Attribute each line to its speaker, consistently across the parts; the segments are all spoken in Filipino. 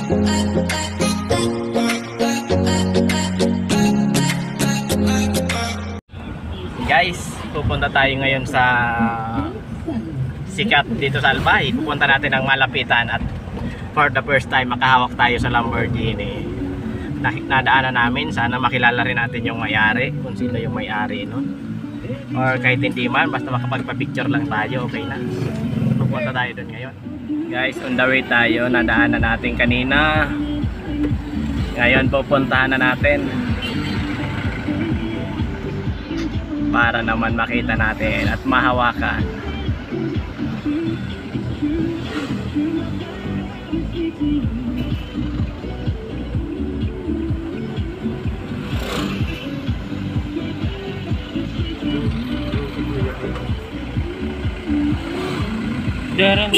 Speaker 1: Guys, pupunta tayo ngayon sa sikat dito sa Albay. Pupunta natin ang malapitan at for the first time makahawak tayo sa Lamborghini. Nadaanan namin, sana makilala rin natin yung may-ari, kung sino yung may-ari nun. Or kahit hindi man, basta makapagpa-picture lang tayo, okay na. Pupunta tayo dun ngayon. Guys, on the way tayo, nadaanan natin kanina. Ngayon pupuntahan na natin para naman makita natin at mahawakan.
Speaker 2: Jarang.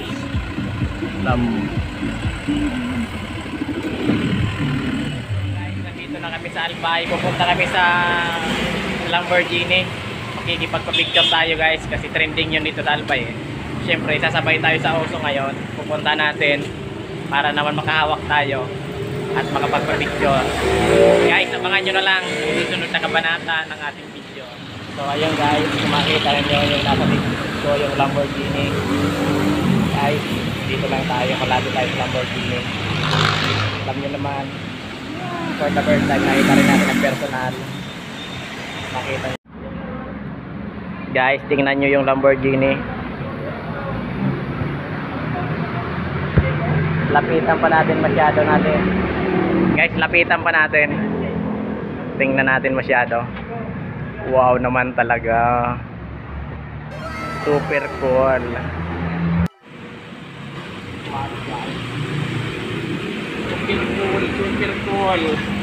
Speaker 1: Guys, nandito na kami sa Albay. Pupunta kami sa Lamborghini. Makikipagpa-picture tayo guys kasi trending yun dito sa Albay eh. Siyempre sasabay tayo sa Oso ngayon. Pupunta natin para naman makahawak tayo at makapagpa-picture. Guys, abangan nyo na lang yung susunod na kabanata ng ating video. So ayun guys, makita nyo yung nasa ko yung Lamborghini. Guys, dito lang tayo, malapit tayo sa Lamborghini. Alam nyo naman, for the first time nakita rin natin ang personal. Makita nyo. Guys, tingnan nyo yung Lamborghini. Lapitan pa natin masyado natin. Guys, lapitan pa natin. Tingnan natin masyado. Wow naman talaga. Super cool. Super cool, super cool.